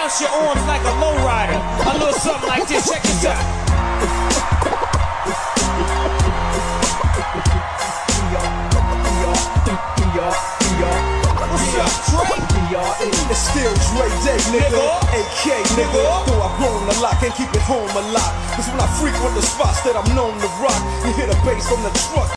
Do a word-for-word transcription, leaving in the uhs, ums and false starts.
bust your arms like a lowrider. A little something like this, check this out. What's up, Dre? It's still Dre Day, nigga. A K, nigga. Though I've grown a lot, can't keep it home a lot. Cause when I frequent the spots that I'm known to rock, you hear the bass from the truck.